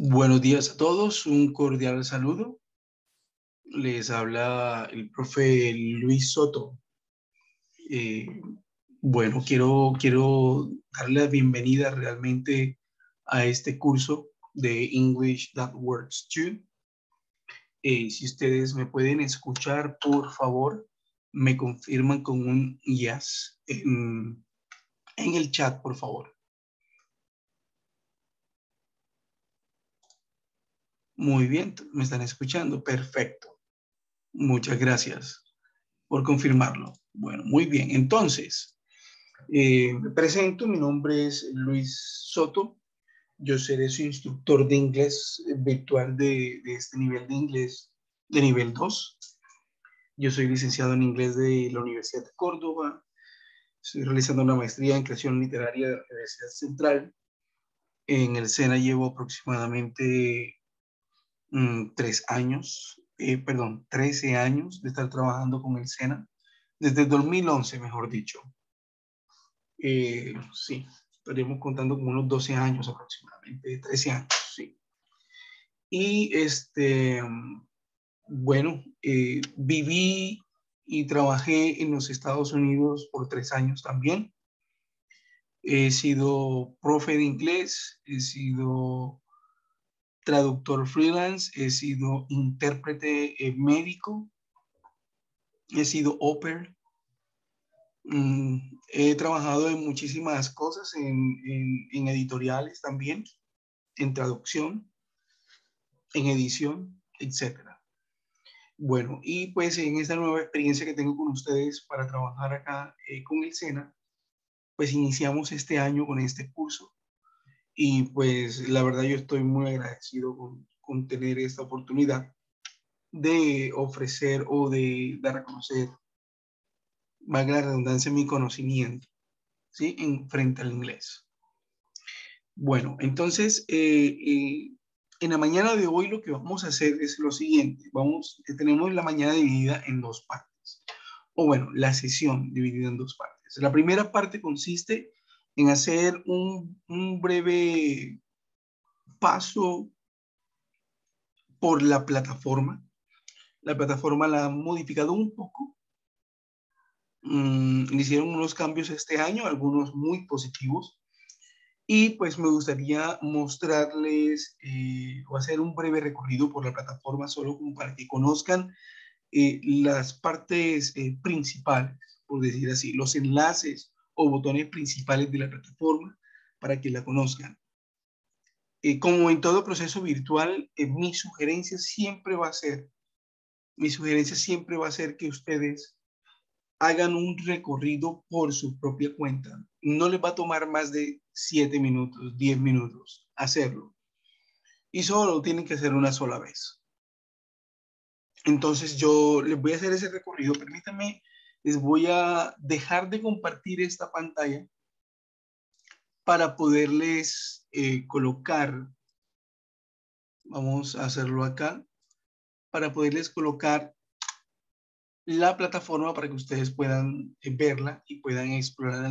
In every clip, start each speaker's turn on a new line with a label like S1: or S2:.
S1: Buenos días a todos, un cordial saludo. Les habla el profe Luis Soto. Eh, quiero darle la bienvenida realmente a este curso de English That Works Too. Si ustedes me pueden escuchar, por favor, me confirman con un yes en el chat, por favor. Muy bien, me están escuchando. Perfecto. Muchas gracias por confirmarlo. Bueno, muy bien. Entonces, me presento. Mi nombre es Luis Soto. Yo seré su instructor de inglés virtual de este nivel de inglés de nivel 2. Yo soy licenciado en inglés de la Universidad de Córdoba. Estoy realizando una maestría en creación literaria de la Universidad Central. En el SENA llevo aproximadamente 13 años de estar trabajando con el SENA, desde el 2011, mejor dicho. Sí, estaríamos contando como unos 12 años aproximadamente, 13 años, sí. Y viví y trabajé en los Estados Unidos por 3 años también. He sido profe de inglés, he sido traductor freelance, he sido intérprete médico, he sido au pair. He trabajado en muchísimas cosas, en editoriales también, en traducción, en edición, etcétera. Bueno, y pues en esta nueva experiencia que tengo con ustedes para trabajar acá con el SENA, pues iniciamos este año con este curso y pues la verdad yo estoy muy agradecido con tener esta oportunidad de ofrecer o de dar a conocer, valga la redundancia, mi conocimiento, ¿sí? Frente al inglés. Bueno, entonces, en la mañana de hoy lo que vamos a hacer es lo siguiente. Tenemos la mañana dividida en dos partes. O bueno, la sesión dividida en dos partes. La primera parte consiste en hacer un breve paso por la plataforma. La plataforma la han modificado un poco. Hicieron unos cambios este año, algunos muy positivos. Y pues me gustaría mostrarles o hacer un breve recorrido por la plataforma solo como para que conozcan las partes principales, por decir así, los enlaces o botones principales de la plataforma para que la conozcan. Como en todo proceso virtual, mi sugerencia siempre va a ser que ustedes hagan un recorrido por su propia cuenta. No les va a tomar más de 7 minutos, 10 minutos hacerlo. Y solo tienen que hacer una sola vez. Entonces yo les voy a hacer ese recorrido. Permítanme, les voy a dejar de compartir esta pantalla para poderles colocar, vamos a hacerlo acá, para poderles colocar la plataforma para que ustedes puedan verla y puedan explorar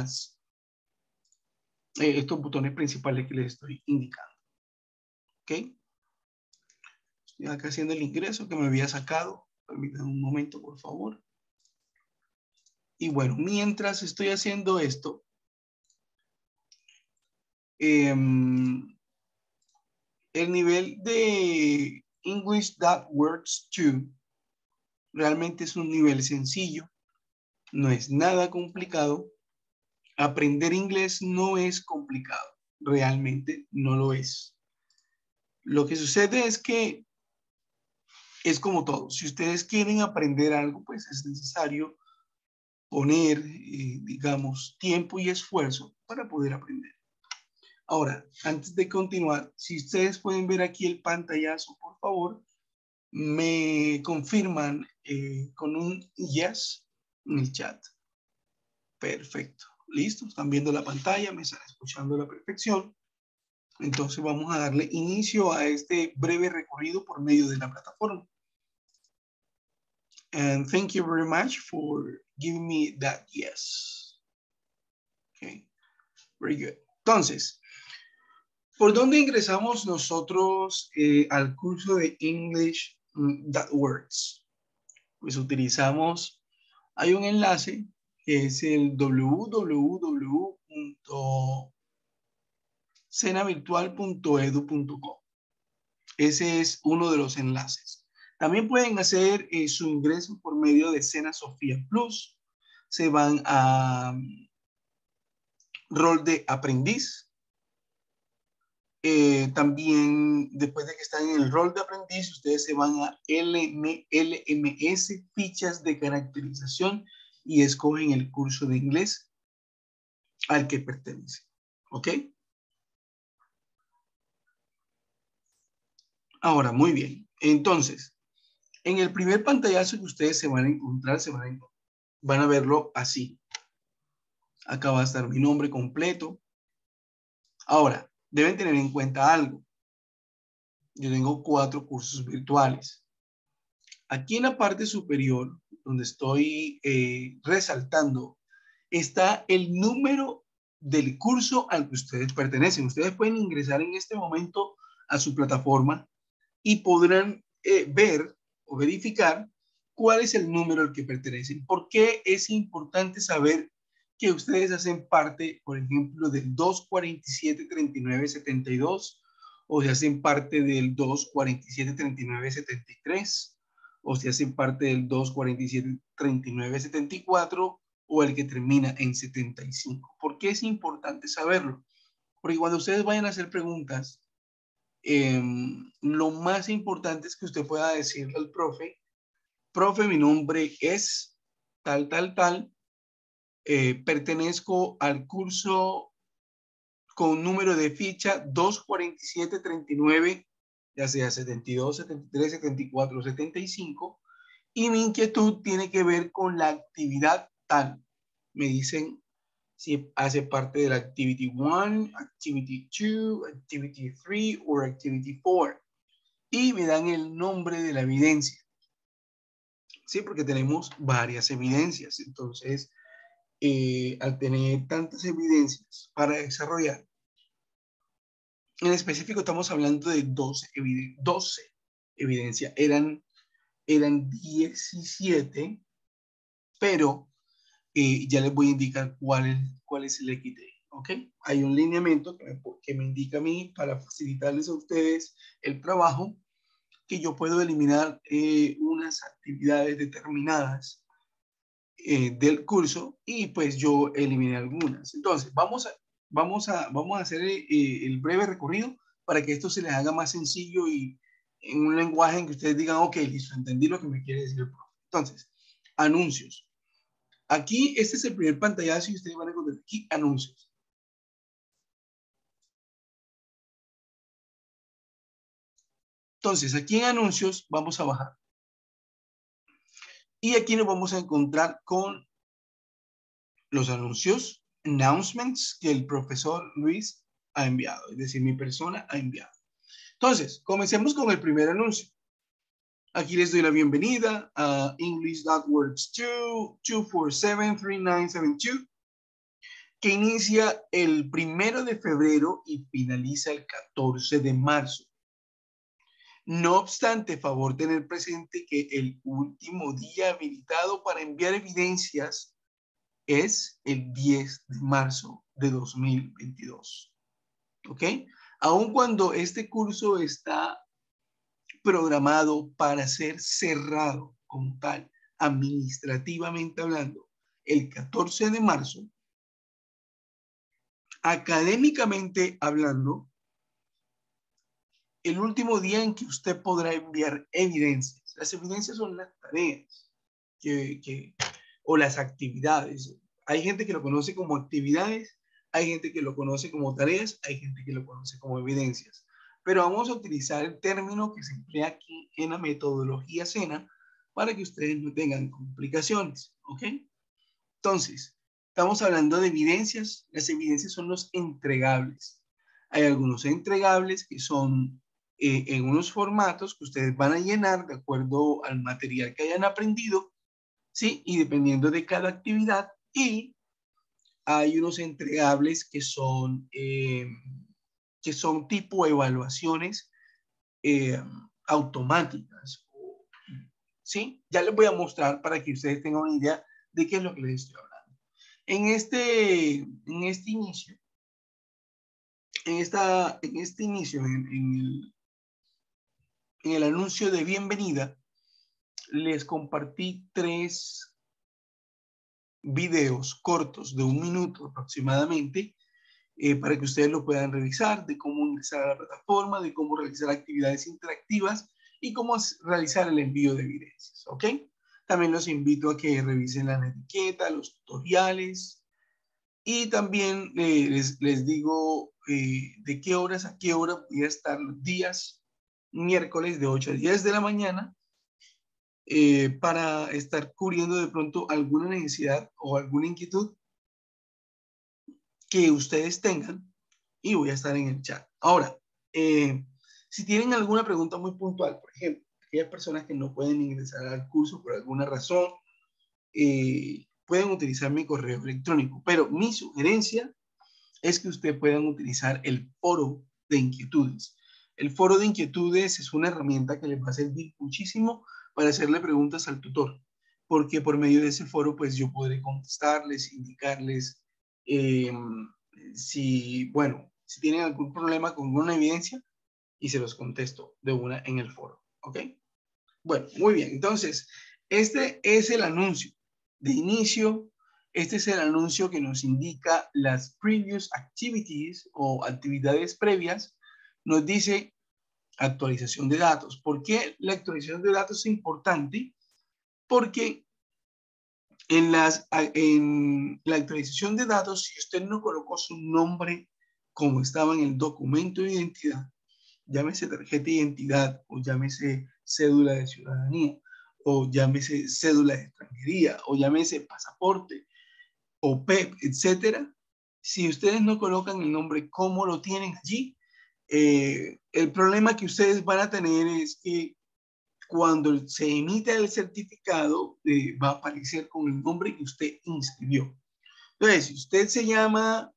S1: estos botones principales que les estoy indicando. ¿Ok? Estoy acá haciendo el ingreso que me había sacado. Permítanme un momento, por favor. Y bueno, mientras estoy haciendo esto, el nivel de English That Works Too realmente es un nivel sencillo, no es nada complicado. Aprender inglés no es complicado, realmente no lo es. Lo que sucede es que es como todo. Si ustedes quieren aprender algo, pues es necesario poner, digamos, tiempo y esfuerzo para poder aprender. Ahora, antes de continuar, si ustedes pueden ver aquí el pantallazo, por favor, me confirman con un yes en el chat. Perfecto. Listo. Están viendo la pantalla, me están escuchando a la perfección. Entonces vamos a darle inicio a este breve recorrido por medio de la plataforma. And thank you very much for giving me that yes. Okay. Very good. Entonces, ¿Por dónde ingresamos nosotros al curso de English That Works? Pues utilizamos, hay un enlace que es el www.cenavirtual.edu.co. Ese es uno de los enlaces. También pueden hacer su ingreso por medio de Cena Sofía Plus. Se van a rol de aprendiz. También, después de que están en el rol de aprendiz, ustedes se van a LMS, fichas de caracterización, y escogen el curso de inglés al que pertenece. ¿Ok? Ahora, muy bien. Entonces, en el primer pantallazo que ustedes se van a encontrar, van a verlo así. Acá va a estar mi nombre completo. Ahora, deben tener en cuenta algo. Yo tengo 4 cursos virtuales. Aquí en la parte superior, donde estoy resaltando, está el número del curso al que ustedes pertenecen. Ustedes pueden ingresar en este momento a su plataforma y podrán ver o verificar cuál es el número al que pertenecen. ¿Por qué es importante saber que ustedes hacen parte, por ejemplo, del 247-3972, o si hacen parte del 247-3973, o si hacen parte del 247-3974, o el que termina en 75? ¿Por qué es importante saberlo? Porque cuando ustedes vayan a hacer preguntas, lo más importante es que usted pueda decirle al profe, mi nombre es tal, tal, tal, pertenezco al curso con número de ficha 247-39, ya sea 72, 73, 74, 75, y mi inquietud tiene que ver con la actividad tal. Me dicen si hace parte de la Activity 1, Activity 2, Activity 3 o Activity 4. Y me dan el nombre de la evidencia. Sí, porque tenemos varias evidencias. Entonces, al tener tantas evidencias para desarrollar, en específico estamos hablando de 12 evidencias. Eran 17, pero ya les voy a indicar cuál es el XT. ¿Ok? Hay un lineamiento que me indica a mí para facilitarles a ustedes el trabajo, que yo puedo eliminar unas actividades determinadas del curso, y pues yo eliminé algunas. Entonces, vamos a hacer el breve recorrido para que esto se les haga más sencillo y en un lenguaje en que ustedes digan, ok, listo, entendí lo que me quiere decir el profe. Entonces, anuncios. Aquí, este es el primer pantallazo y ustedes van a encontrar aquí anuncios. Entonces, aquí en anuncios vamos a bajar. Y aquí nos vamos a encontrar con los anuncios, announcements, que el profesor Luis ha enviado, es decir, mi persona ha enviado. Entonces, comencemos con el primer anuncio. Aquí les doy la bienvenida a English.works 247-3972, que inicia el 1 de febrero y finaliza el 14 de marzo. No obstante, favor tener presente que el último día habilitado para enviar evidencias es el 10 de marzo de 2022. ¿Ok? Aun cuando este curso está programado para ser cerrado como tal, administrativamente hablando, el 14 de marzo, académicamente hablando, el último día en que usted podrá enviar evidencias. Las evidencias son las tareas o las actividades. Hay gente que lo conoce como actividades, hay gente que lo conoce como tareas, hay gente que lo conoce como evidencias. Pero vamos a utilizar el término que se emplea aquí en la metodología SENA para que ustedes no tengan complicaciones. ¿Ok? Entonces, estamos hablando de evidencias. Las evidencias son los entregables. Hay algunos entregables que son en unos formatos que ustedes van a llenar de acuerdo al material que hayan aprendido, ¿sí? Y dependiendo de cada actividad. Y hay unos entregables que son que son tipo evaluaciones automáticas. ¿Sí? Ya les voy a mostrar para que ustedes tengan una idea de qué es lo que les estoy hablando. En este inicio, en el anuncio de bienvenida, les compartí 3 videos cortos de 1 minuto aproximadamente para que ustedes lo puedan revisar, de cómo ingresar a la plataforma, de cómo realizar actividades interactivas y cómo realizar el envío de evidencias, ¿ok? También los invito a que revisen la etiqueta, los tutoriales y también les digo de qué horas a qué hora voy a estar los días miércoles de 8 a 10 de la mañana para estar cubriendo de pronto alguna necesidad o alguna inquietud que ustedes tengan y voy a estar en el chat. Ahora, si tienen alguna pregunta muy puntual, por ejemplo, aquellas personas que no pueden ingresar al curso por alguna razón, pueden utilizar mi correo electrónico, pero mi sugerencia es que ustedes puedan utilizar el foro de inquietudes. El foro de inquietudes es una herramienta que les va a servir muchísimo para hacerle preguntas al tutor, porque por medio de ese foro, pues yo podré contestarles, indicarles si tienen algún problema con una evidencia y se los contesto de una en el foro, ¿ok? Bueno, muy bien. Entonces, este es el anuncio de inicio. Este es el anuncio que nos indica las previous activities o actividades previas. Nos dice actualización de datos. ¿Por qué la actualización de datos es importante? Porque en la actualización de datos, si usted no colocó su nombre como estaba en el documento de identidad, llámese tarjeta de identidad o llámese cédula de ciudadanía o llámese cédula de extranjería o llámese pasaporte o PEP, etcétera, si ustedes no colocan el nombre como lo tienen allí, el problema que ustedes van a tener es que cuando se emite el certificado va a aparecer con el nombre que usted inscribió. Entonces, si usted se llama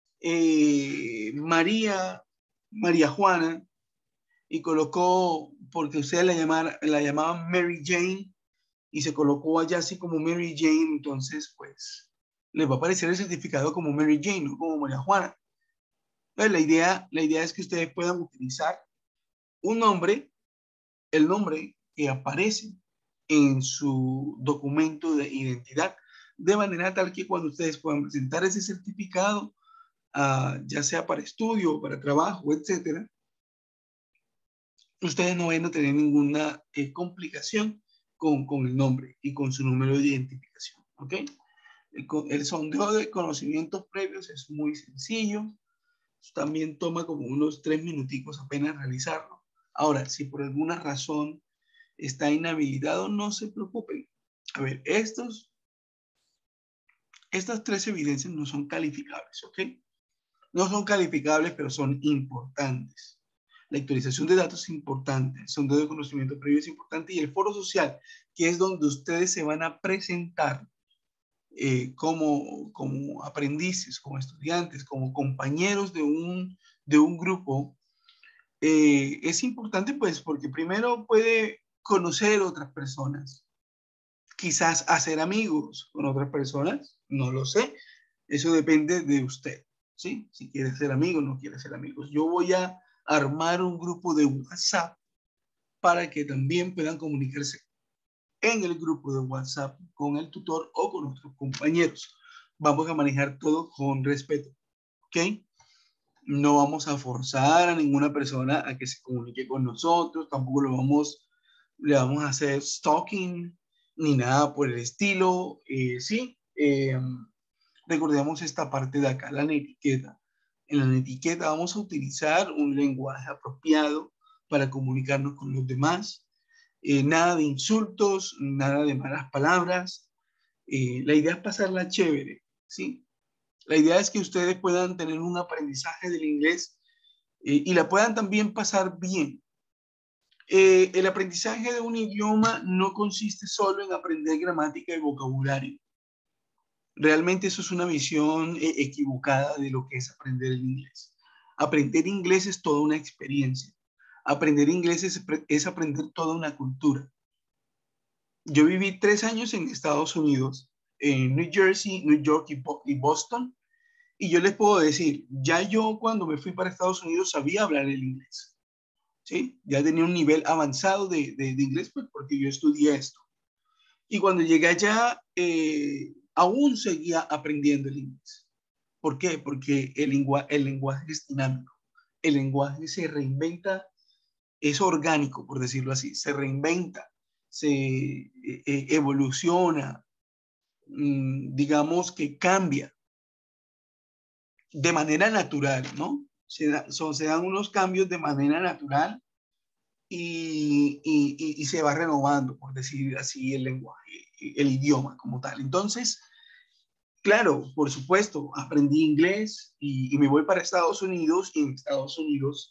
S1: María Juana y colocó, porque usted la llamaban Mary Jane y se colocó allá así como Mary Jane, entonces pues les va a aparecer el certificado como Mary Jane, no como María Juana. Entonces, la idea es que ustedes puedan utilizar un nombre, el nombre que aparece en su documento de identidad, de manera tal que cuando ustedes puedan presentar ese certificado, ya sea para estudio, para trabajo, etcétera, ustedes no van a tener ninguna complicación con el nombre y con su número de identificación, ¿ok? El sondeo de conocimientos previos es muy sencillo, también toma como unos 3 minuticos apenas realizarlo. Ahora, si por alguna razón está inhabilitado, no se preocupen. A ver, estas 3 evidencias no son calificables, ¿ok? No son calificables, pero son importantes. La actualización de datos es importante, el sondeo de conocimiento previo es importante y el foro social, que es donde ustedes se van a presentar como aprendices, como estudiantes, como compañeros de un grupo, es importante pues porque primero puede conocer otras personas, quizás hacer amigos con otras personas, no lo sé, eso depende de usted, ¿sí? Si quiere ser amigo o no quiere ser amigos. Yo voy a armar un grupo de WhatsApp para que también puedan comunicarse en el grupo de WhatsApp con el tutor o con otros compañeros. Vamos a manejar todo con respeto, ¿ok? No vamos a forzar a ninguna persona a que se comunique con nosotros, tampoco le vamos a hacer stalking ni nada por el estilo, ¿sí? Recordemos esta parte de acá, la etiqueta. En la etiqueta vamos a utilizar un lenguaje apropiado para comunicarnos con los demás. Nada de insultos, nada de malas palabras. La idea es pasarla chévere, ¿sí? La idea es que ustedes puedan tener un aprendizaje del inglés y la puedan también pasar bien. El aprendizaje de un idioma no consiste solo en aprender gramática y vocabulario. Realmente eso es una visión equivocada de lo que es aprender el inglés. Aprender inglés es toda una experiencia. Aprender inglés es aprender toda una cultura. Yo viví 3 años en Estados Unidos, en New Jersey, New York y Boston, y yo les puedo decir, ya yo cuando me fui para Estados Unidos sabía hablar el inglés, ¿sí? Ya tenía un nivel avanzado de inglés, pues, porque yo estudié esto. Y cuando llegué allá, aún seguía aprendiendo el inglés. ¿Por qué? Porque el lenguaje es dinámico. El lenguaje se reinventa, es orgánico, por decirlo así, se reinventa, se evoluciona, digamos que cambia de manera natural, ¿no? Se dan unos cambios de manera natural y se va renovando, por decir así, el lenguaje, el idioma como tal. Entonces, claro, por supuesto, aprendí inglés y me voy para Estados Unidos y en Estados Unidos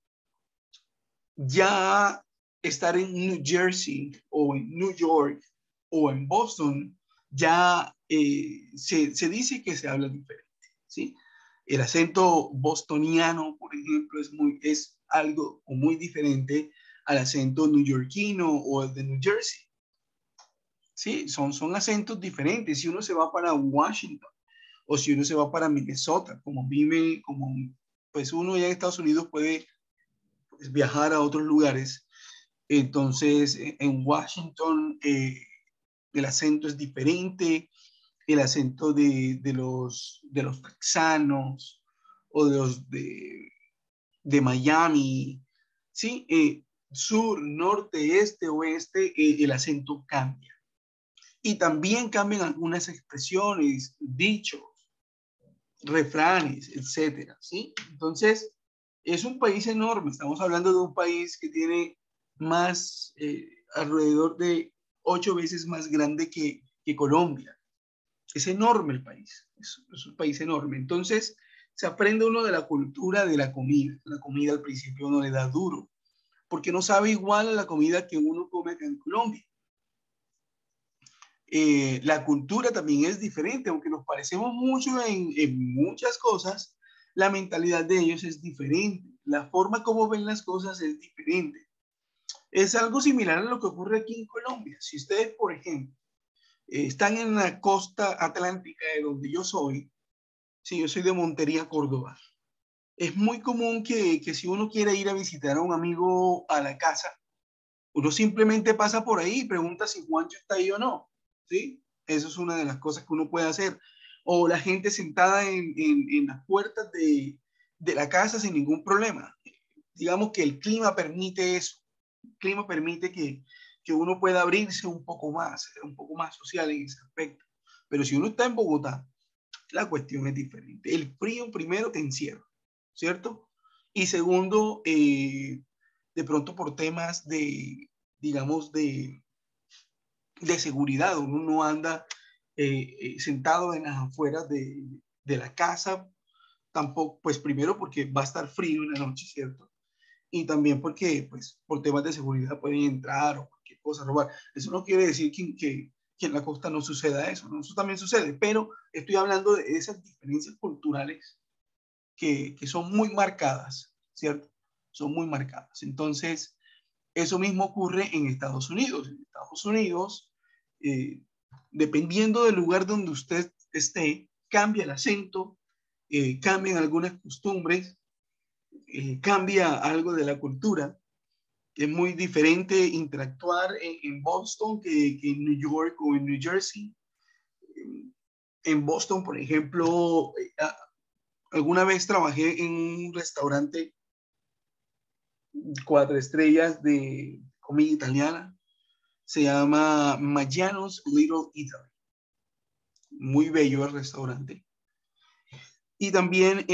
S1: ya estar en New Jersey o en New York o en Boston, ya se dice que se habla diferente, ¿sí? El acento bostoniano, por ejemplo, es algo muy diferente al acento neoyorquino o el de New Jersey, ¿sí? Son acentos diferentes. Si uno se va para Washington o si uno se va para Minnesota, pues uno ya en Estados Unidos puede pues, viajar a otros lugares. Entonces, en Washington el acento es diferente, el acento de los texanos o de Miami, ¿sí? Sur, norte, este, oeste, el acento cambia. Y también cambian algunas expresiones, dichos, refranes, etcétera, ¿sí? Entonces, es un país enorme. Estamos hablando de un país que tiene alrededor de 8 veces más grande que Colombia. Es enorme el país, es un país enorme. Entonces, se aprende uno de la cultura de la comida. La comida al principio uno le da duro, porque no sabe igual a la comida que uno come acá en Colombia. La cultura también es diferente, aunque nos parecemos mucho en muchas cosas, la mentalidad de ellos es diferente, la forma como ven las cosas es diferente. Es algo similar a lo que ocurre aquí en Colombia. Si ustedes, por ejemplo, están en la costa atlántica de donde yo soy, si yo soy de Montería, Córdoba, es muy común que si uno quiere ir a visitar a un amigo a la casa, uno simplemente pasa por ahí y pregunta si Juancho está ahí o no, ¿sí? Eso es una de las cosas que uno puede hacer. O la gente sentada en las puertas de la casa sin ningún problema. Digamos que el clima permite eso. El clima permite que uno pueda abrirse un poco más social en ese aspecto. Pero si uno está en Bogotá, la cuestión es diferente. El frío primero te encierra, ¿cierto? Y segundo, de pronto por temas digamos, de seguridad, uno no anda sentado en las afueras de la casa, tampoco, pues primero porque va a estar frío en la noche, ¿cierto? Y también porque, pues, por temas de seguridad pueden entrar o cualquier cosa, robar. Eso no quiere decir que en la costa no suceda eso, ¿no? Eso también sucede, pero estoy hablando de esas diferencias culturales que son muy marcadas, ¿cierto? Son muy marcadas. Entonces, eso mismo ocurre en Estados Unidos. En Estados Unidos, eh, dependiendo del lugar donde usted esté, cambia el acento, cambian algunas costumbres, cambia algo de la cultura. Es muy diferente interactuar en Boston que en New York o en New Jersey. En Boston, por ejemplo, alguna vez trabajé en un restaurante 4 estrellas de comida italiana. Se llama Maggiano's Little Italy. Muy bello el restaurante. Y también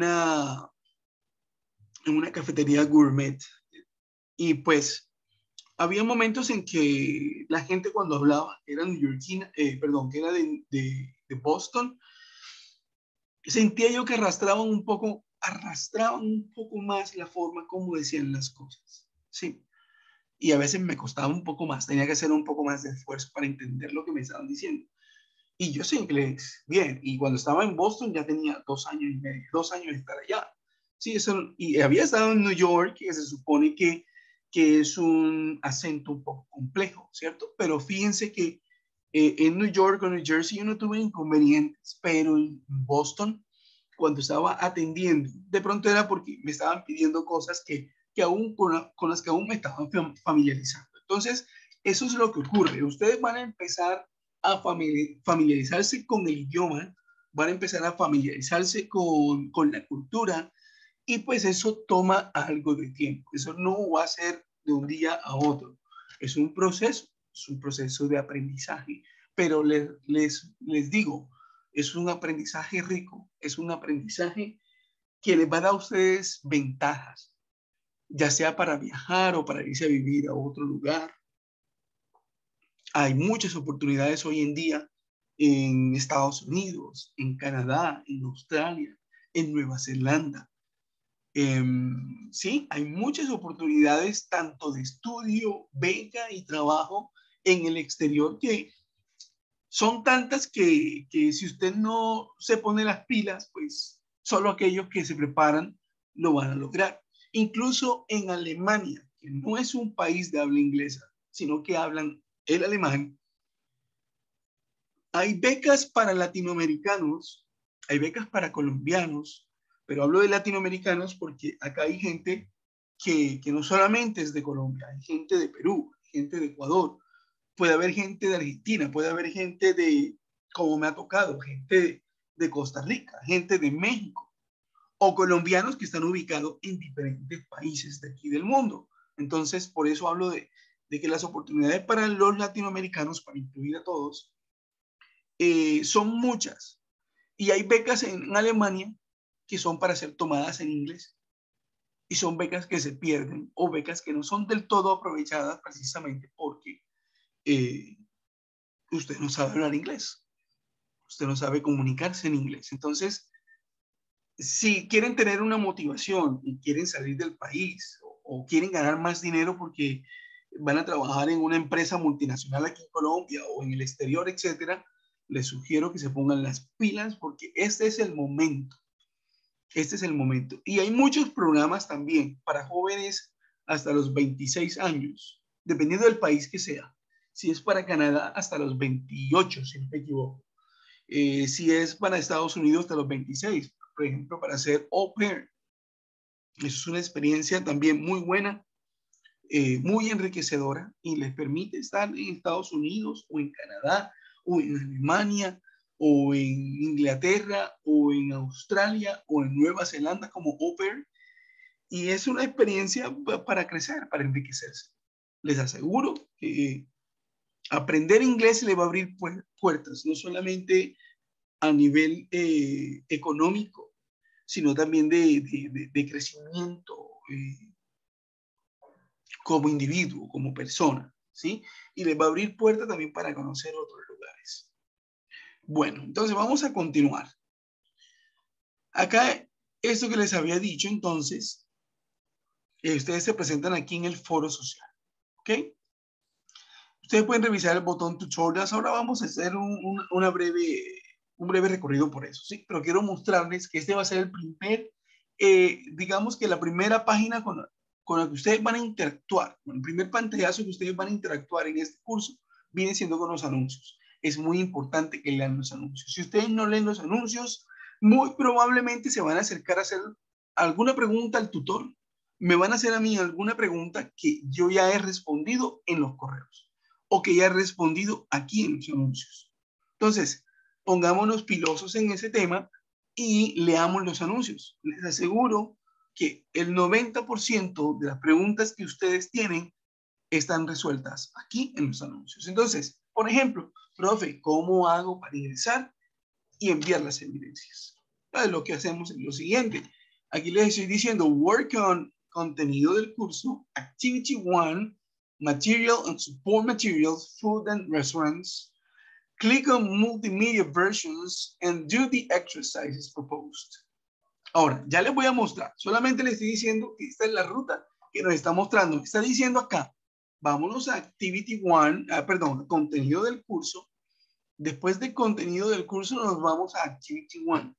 S1: en una cafetería gourmet. Y pues había momentos en que la gente cuando hablaba era neoyorquina, perdón, que era de Boston, sentía yo que arrastraban un poco más la forma como decían las cosas. Sí. Y a veces me costaba un poco más, tenía que hacer un poco más de esfuerzo para entender lo que me estaban diciendo. Y yo sé inglés bien, y cuando estaba en Boston ya tenía 2 años y medio, 2 años de estar allá. Sí, eso, y había estado en New York, que se supone que es un acento un poco complejo, ¿cierto? Pero fíjense que en New York o New Jersey yo no tuve inconvenientes, pero en Boston, cuando estaba atendiendo, de pronto era porque me estaban pidiendo cosas que aún con las que aún me estaban familiarizando. Entonces, eso es lo que ocurre. Ustedes van a empezar a familiarizarse con el idioma, van a empezar a familiarizarse con la cultura, y pues eso toma algo de tiempo. Eso no va a ser de un día a otro. Es un proceso de aprendizaje. Pero les digo, es un aprendizaje rico, es un aprendizaje que les va a dar a ustedes ventajas, ya sea para viajar o para irse a vivir a otro lugar. Hay muchas oportunidades hoy en día en Estados Unidos, en Canadá, en Australia, en Nueva Zelanda. Sí, hay muchas oportunidades tanto de estudio, beca y trabajo en el exterior que son tantas que si usted no se pone las pilas, pues solo aquellos que se preparan lo van a lograr. Incluso en Alemania, que no es un país de habla inglesa, sino que hablan el alemán, hay becas para latinoamericanos, hay becas para colombianos, pero hablo de latinoamericanos porque acá hay gente que no solamente es de Colombia, hay gente de Perú, gente de Ecuador, puede haber gente de Argentina, puede haber gente de, como me ha tocado, gente de Costa Rica, gente de México, o colombianos que están ubicados en diferentes países de aquí del mundo. Entonces, por eso hablo de que las oportunidades para los latinoamericanos, para incluir a todos, son muchas. Y hay becas en Alemania que son para ser tomadas en inglés. Y son becas que se pierden o becas que no son del todo aprovechadas precisamente porque eh, usted no sabe hablar inglés. Usted no sabe comunicarse en inglés. Entonces, si quieren tener una motivación y quieren salir del país o quieren ganar más dinero porque van a trabajar en una empresa multinacional aquí en Colombia o en el exterior, etcétera, les sugiero que se pongan las pilas porque este es el momento. Este es el momento. Y hay muchos programas también para jóvenes hasta los 26 años, dependiendo del país que sea. Si es para Canadá, hasta los 28, si no me equivoco. Si es para Estados Unidos, hasta los 26, por ejemplo, para hacer au pair. Eso es una experiencia también muy buena, muy enriquecedora y les permite estar en Estados Unidos o en Canadá o en Alemania o en Inglaterra o en Australia o en Nueva Zelanda como au pair. Y es una experiencia para crecer, para enriquecerse. Les aseguro que aprender inglés le va a abrir puertas, no solamente a nivel económico, sino también de crecimiento como individuo, como persona, ¿sí? Y les va a abrir puertas también para conocer otros lugares. Bueno, entonces vamos a continuar. Acá, esto que les había dicho, entonces, ustedes se presentan aquí en el foro social, ¿ok? Ustedes pueden revisar el botón tutorials. Ahora vamos a hacer un breve recorrido por eso, ¿sí? Pero quiero mostrarles que este va a ser el primer, digamos que la primera página con la que ustedes van a interactuar. El primer pantallazo que ustedes van a interactuar en este curso viene siendo con los anuncios. Es muy importante que lean los anuncios. Si ustedes no leen los anuncios, muy probablemente se van a acercar a hacer alguna pregunta al tutor. Me van a hacer a mí alguna pregunta que yo ya he respondido en los correos o que ya he respondido aquí en los anuncios. Entonces, pongámonos pilosos en ese tema y leamos los anuncios. Les aseguro que el 90% de las preguntas que ustedes tienen están resueltas aquí en los anuncios. Entonces, por ejemplo, profe, ¿cómo hago para ingresar y enviar las evidencias? Entonces, lo que hacemos es lo siguiente. Aquí les estoy diciendo, work on contenido del curso, activity 1, material and support materials, food and restaurants. Click on multimedia versions and do the exercises proposed. Ahora, ya les voy a mostrar. Solamente les estoy diciendo que esta es la ruta que nos está mostrando. Está diciendo acá, vámonos a Activity 1, perdón, contenido del curso. Después de contenido del curso nos vamos a Activity 1.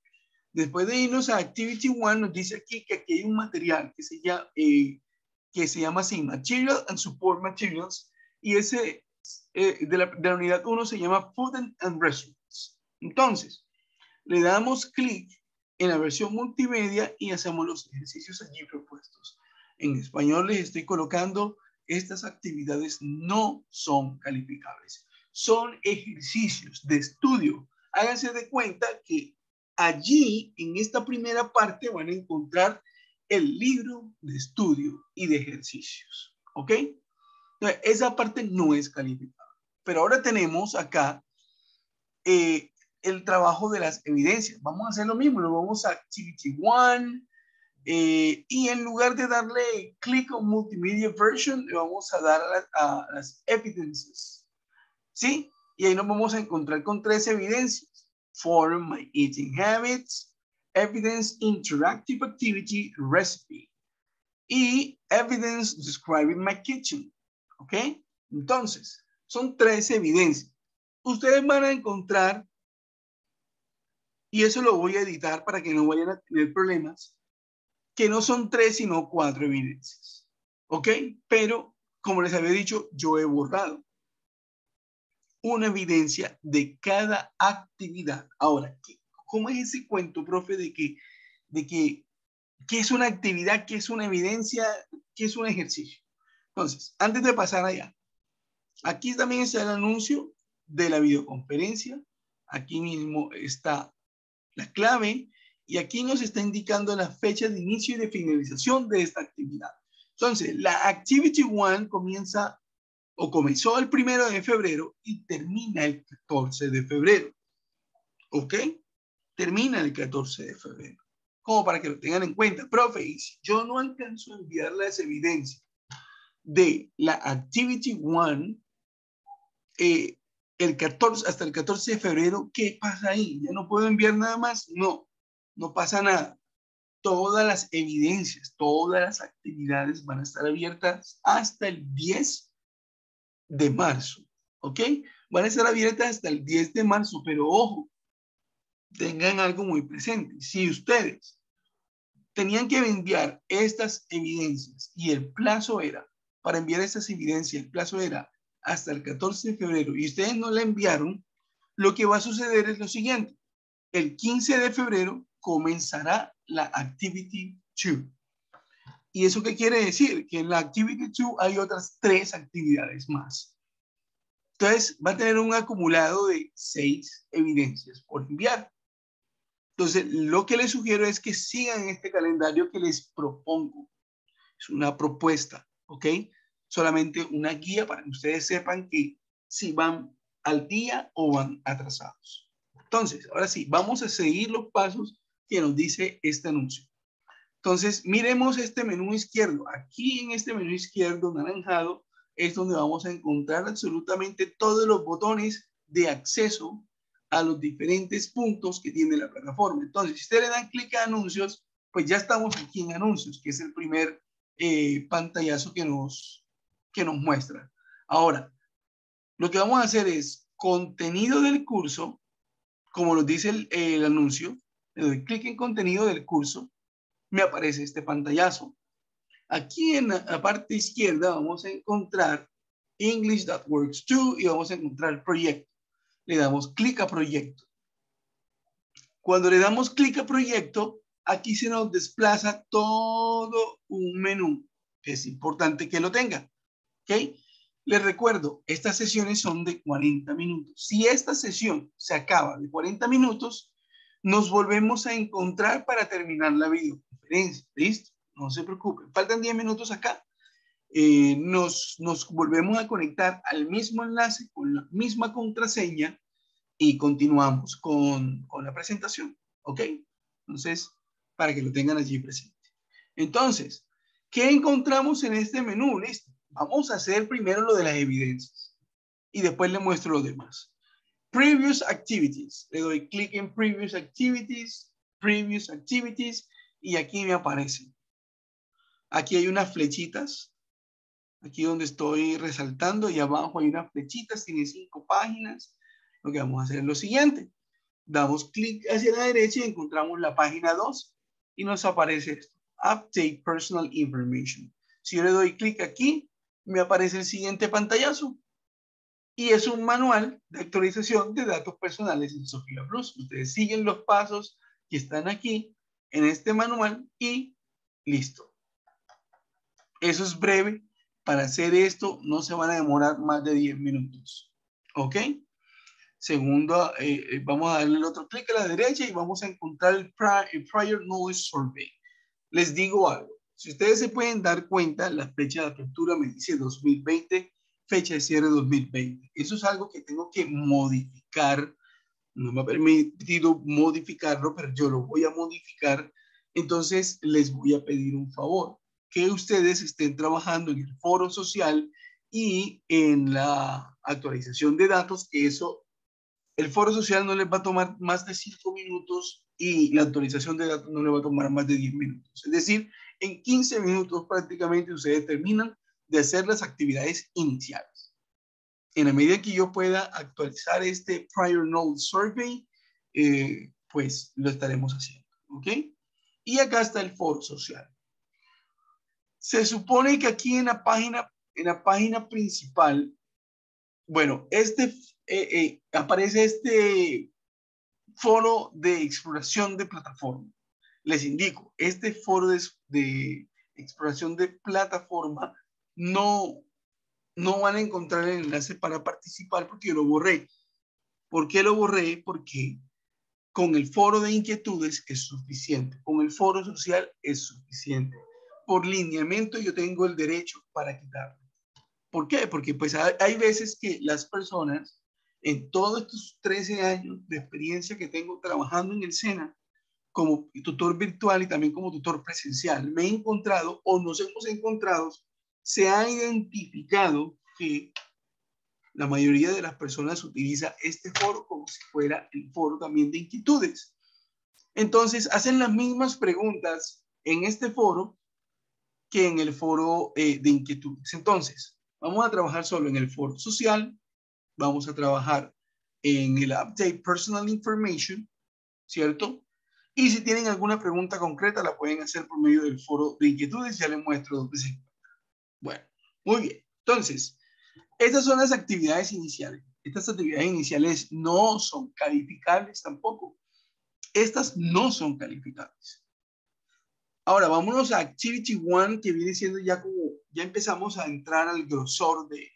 S1: Después de irnos a Activity 1, nos dice aquí que aquí hay un material que se llama así, Material and Support Materials, y ese de la unidad 1 se llama Food and Restaurants. Entonces, le damos clic en la versión multimedia y hacemos los ejercicios allí propuestos. En español les estoy colocando, estas actividades no son calificables, son ejercicios de estudio. Háganse de cuenta que allí, en esta primera parte, van a encontrar el libro de estudio y de ejercicios, ¿ok? Entonces, esa parte no es calificable. Pero ahora tenemos acá el trabajo de las evidencias. Vamos a hacer lo mismo, lo vamos a Activity 1 y en lugar de darle clic on Multimedia Version, le vamos a dar a las evidences, ¿sí? Y ahí nos vamos a encontrar con 3 evidencias: Form My Eating Habits, Evidence Interactive Activity Recipe y Evidence Describing My Kitchen, ¿ok? Entonces, son 3 evidencias. Ustedes van a encontrar, y eso lo voy a editar para que no vayan a tener problemas, que no son 3 sino 4 evidencias, ¿ok? Pero, como les había dicho, yo he borrado una evidencia de cada actividad. Ahora, ¿cómo es ese cuento, profe, de que qué es una actividad, qué es una evidencia, qué es un ejercicio? Entonces, antes de pasar allá, aquí también está el anuncio de la videoconferencia. Aquí mismo está la clave y aquí nos está indicando la fecha de inicio y de finalización de esta actividad. Entonces, la Activity 1 comienza o comenzó el 1 de febrero y termina el 14 de febrero. ¿Ok? Termina el 14 de febrero. Como para que lo tengan en cuenta. Profe, y si yo no alcanzo a enviar las evidencias de la Activity 1 hasta el 14 de febrero, ¿qué pasa ahí? ¿Ya no puedo enviar nada más? No, no pasa nada. Todas las evidencias, todas las actividades van a estar abiertas hasta el 10 de marzo, ¿ok? Van a estar abiertas hasta el 10 de marzo, pero ojo, tengan algo muy presente. Si ustedes tenían que enviar estas evidencias y el plazo era, para enviar estas evidencias, el plazo era hasta el 14 de febrero y ustedes no la enviaron, lo que va a suceder es lo siguiente. El 15 de febrero comenzará la Activity 2. ¿Y eso qué quiere decir? Que en la Activity 2 hay otras 3 actividades más. Entonces, va a tener un acumulado de 6 evidencias por enviar. Entonces, lo que les sugiero es que sigan este calendario que les propongo. Es una propuesta, ¿ok? Solamente una guía para que ustedes sepan que si van al día o van atrasados. Entonces, ahora sí, vamos a seguir los pasos que nos dice este anuncio. Entonces, miremos este menú izquierdo. Aquí en este menú izquierdo naranjado es donde vamos a encontrar absolutamente todos los botones de acceso a los diferentes puntos que tiene la plataforma. Entonces, si ustedes le dan clic a anuncios, pues ya estamos aquí en anuncios, que es el primer pantallazo que nos muestra. Ahora, lo que vamos a hacer es contenido del curso, como nos dice el anuncio, le doy clic en contenido del curso, me aparece este pantallazo. Aquí en la parte izquierda vamos a encontrar English That Works Too y vamos a encontrar proyecto. Le damos clic a proyecto. Cuando le damos clic a proyecto, aquí se nos desplaza todo un menú. Es importante que lo tenga. ¿Ok? Les recuerdo, estas sesiones son de 40 minutos. Si esta sesión se acaba de 40 minutos, nos volvemos a encontrar para terminar la videoconferencia. ¿Listo? No se preocupen. Faltan 10 minutos acá. Nos volvemos a conectar al mismo enlace con la misma contraseña y continuamos con la presentación. ¿Ok? Entonces, para que lo tengan allí presente. Entonces, ¿qué encontramos en este menú? Listo. Vamos a hacer primero lo de las evidencias y después le muestro lo demás. Previous Activities. Le doy clic en Previous Activities, y aquí me aparecen. Aquí hay unas flechitas, aquí donde estoy resaltando y abajo hay unas flechitas, tiene 5 páginas. Lo que vamos a hacer es lo siguiente. damos clic hacia la derecha y encontramos la página 2 y nos aparece esto, Update Personal Information. Si yo le doy clic aquí, me aparece el siguiente pantallazo y es un manual de actualización de datos personales en Sofía Plus. Ustedes siguen los pasos que están aquí en este manual y listo. Eso es breve. Para hacer esto no se van a demorar más de 10 minutos. ¿Ok? Segundo, vamos a darle el otro clic a la derecha y vamos a encontrar el Prior Knowledge Survey. Les digo algo. Si ustedes se pueden dar cuenta, la fecha de apertura me dice 2020, fecha de cierre 2020. Eso es algo que tengo que modificar. No me ha permitido modificarlo, pero yo lo voy a modificar. Entonces, les voy a pedir un favor. Que ustedes estén trabajando en el foro social y en la actualización de datos, que eso, el foro social no les va a tomar más de 5 minutos y la actualización de datos no les va a tomar más de 10 minutos. Es decir, en 15 minutos prácticamente ustedes terminan de hacer las actividades iniciales. En la medida que yo pueda actualizar este Prior Knowledge Survey, pues lo estaremos haciendo, ¿ok? Y acá está el foro social. Se supone que aquí en la página principal, bueno, aparece este foro de exploración de plataforma. Les indico, este foro de exploración de plataforma no van a encontrar el enlace para participar porque yo lo borré. ¿Por qué lo borré? Porque con el foro de inquietudes es suficiente, con el foro social es suficiente. Por lineamiento yo tengo el derecho para quitarlo. ¿Por qué? Porque pues hay veces que las personas, en todos estos 13 años de experiencia que tengo trabajando en el SENA, como tutor virtual y también como tutor presencial, me he encontrado o nos hemos encontrado, se ha identificado que la mayoría de las personas utiliza este foro como si fuera el foro también de inquietudes. Entonces, hacen las mismas preguntas en este foro que en el foro de inquietudes. Entonces, vamos a trabajar solo en el foro social, vamos a trabajar en el Update Personal Information, ¿cierto? Y si tienen alguna pregunta concreta, la pueden hacer por medio del foro de inquietudes, ya les muestro dónde se encuentra. Bueno, muy bien. Entonces, estas son las actividades iniciales. Estas actividades iniciales no son calificables tampoco. Estas no son calificables. Ahora, vámonos a Activity 1, que viene siendo ya como, ya empezamos a entrar al grosor de,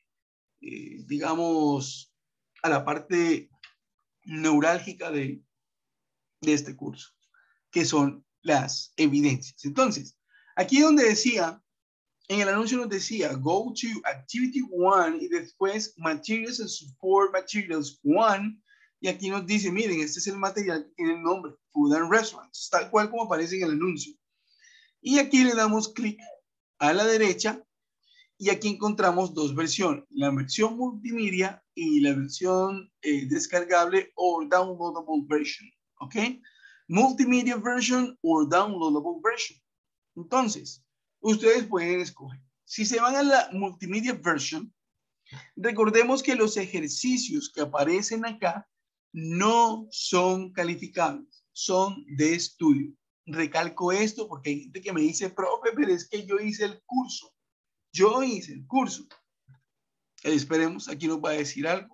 S1: digamos, a la parte neurálgica de este curso, que son las evidencias. Entonces, aquí donde decía, en el anuncio nos decía, go to Activity 1 y después Materials and Support Materials 1. Y aquí nos dice, miren, este es el material que tiene el nombre, Food and Restaurants, tal cual como aparece en el anuncio. Y aquí le damos clic a la derecha y aquí encontramos dos versiones, la versión multimedia y la versión descargable o downloadable version, ¿ok? Multimedia version o downloadable version. Entonces, ustedes pueden escoger. Si se van a la multimedia version, recordemos que los ejercicios que aparecen acá no son calificables, son de estudio. Recalco esto porque hay gente que me dice, profe, pero es que yo hice el curso. Yo hice el curso. Esperemos, aquí nos va a decir algo.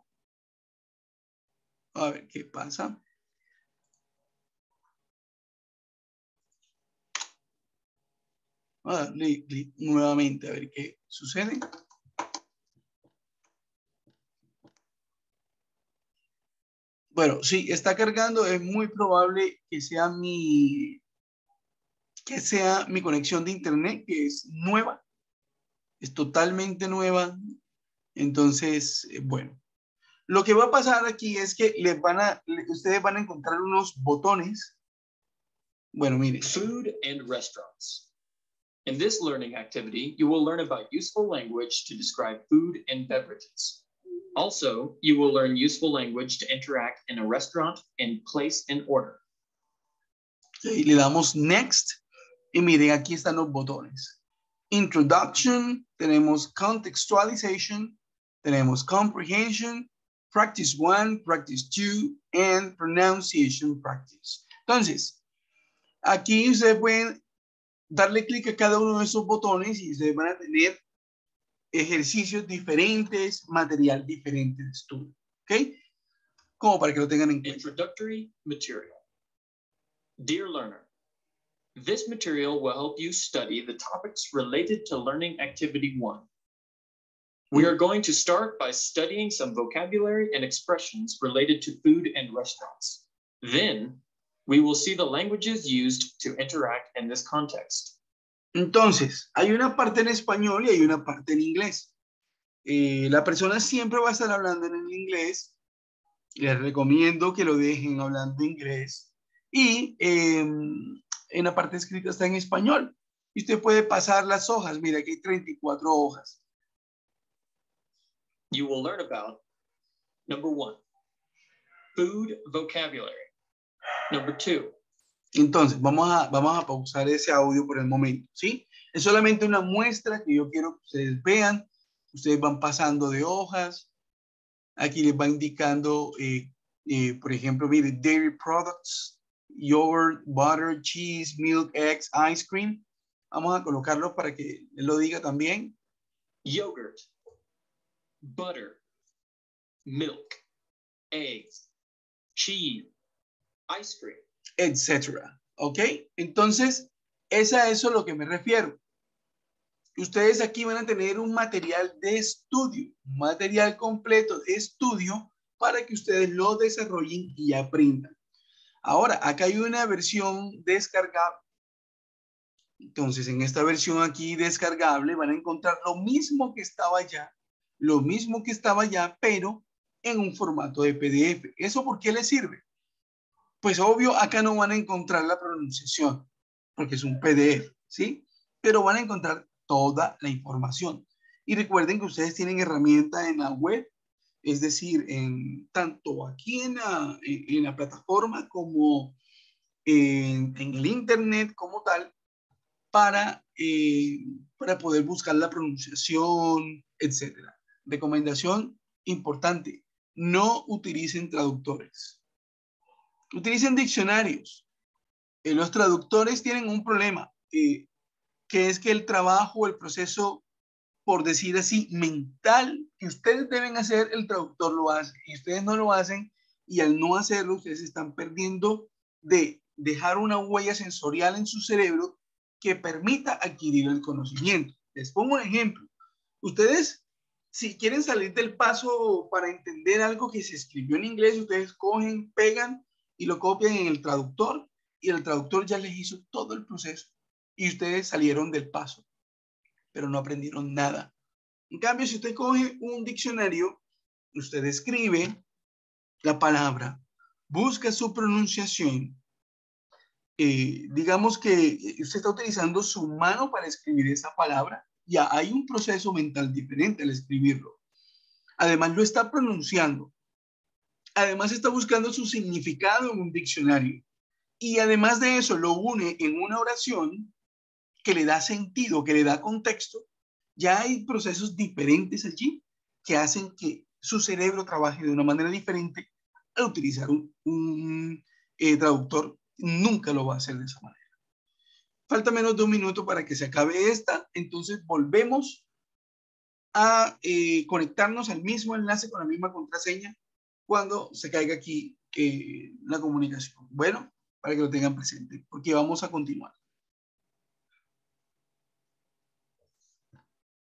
S1: A ver qué pasa. Voy a darle clic nuevamente a ver qué sucede. Bueno, sí, está cargando. Es muy probable que sea mi conexión de internet, que es nueva. Es totalmente nueva. Entonces, bueno. Lo que va a pasar aquí es que ustedes van a encontrar unos botones. Bueno, mire.
S2: Food and restaurants. In this learning activity, you will learn about useful language to describe food and beverages. Also, you will learn useful language to interact in a restaurant and place an order.
S1: Okay, le damos next y miren, aquí están los botones. Introduction, tenemos contextualization, tenemos comprehension, practice 1, practice 2, and pronunciation practice. Entonces, aquí ustedes pueden darle clic a cada uno de esos botones y ustedes van a tener ejercicios diferentes, material diferente de estudio. ¿Ok? Como para que lo tengan en cuenta.
S2: Introductory material. Dear learner, this material will help you study the topics related to learning activity 1. We are going to start by studying some vocabulary and expressions related to food and restaurants. Then, we will see the languages used to interact in this context.
S1: Entonces, hay una parte en español y hay una parte en inglés. La persona siempre va a estar hablando en el inglés. Les recomiendo que lo dejen hablando inglés. Y en la parte escrita está en español. Y usted puede pasar las hojas. Mira, aquí hay 34 hojas.
S2: You will learn about, number 1, food vocabulary. Number 2.
S1: Entonces, vamos a pausar ese audio por el momento, ¿sí? Es solamente una muestra que yo quiero que ustedes vean. Ustedes van pasando de hojas. Aquí les va indicando, por ejemplo, mire, dairy products, yogurt, butter, cheese, milk, eggs, ice cream. Vamos a colocarlo para que él lo diga también.
S2: Yogurt, butter, milk, eggs, cheese, ice cream,
S1: etcétera. ¿Ok? Entonces, es a eso a lo que me refiero. Ustedes aquí van a tener un material de estudio, un material completo de estudio para que ustedes lo desarrollen y aprendan. Ahora, acá hay una versión descargable. Entonces, en esta versión aquí descargable van a encontrar lo mismo que estaba allá, pero en un formato de PDF. ¿Eso por qué les sirve? Pues obvio, acá no van a encontrar la pronunciación, porque es un PDF, ¿sí? Pero van a encontrar toda la información. Y recuerden que ustedes tienen herramientas en la web, es decir, tanto aquí en la plataforma como en el internet como tal, para poder buscar la pronunciación, etc. Recomendación importante, no utilicen traductores. Utilicen diccionarios. Los traductores tienen un problema, que es que el trabajo, el proceso, por decir así, mental, que ustedes deben hacer, el traductor lo hace. Y ustedes no lo hacen, y al no hacerlo, ustedes están perdiendo de dejar una huella sensorial en su cerebro que permita adquirir el conocimiento. Les pongo un ejemplo. Ustedes, si quieren salir del paso para entender algo que se escribió en inglés, ustedes cogen, pegan y lo copian en el traductor, y el traductor ya les hizo todo el proceso y ustedes salieron del paso, pero no aprendieron nada. En cambio, si usted coge un diccionario, usted escribe la palabra, busca su pronunciación, digamos que usted está utilizando su mano para escribir esa palabra, ya hay un proceso mental diferente al escribirlo. Además, lo está pronunciando. Además, está buscando su significado en un diccionario. Y además de eso, lo une en una oración que le da sentido, que le da contexto. Ya hay procesos diferentes allí que hacen que su cerebro trabaje de una manera diferente. Al utilizar un traductor, nunca lo va a hacer de esa manera. Falta menos de un minuto para que se acabe esta. Entonces volvemos a conectarnos al mismo enlace con la misma contraseña cuando se caiga aquí la comunicación. Bueno, para que lo tengan presente, porque vamos a continuar.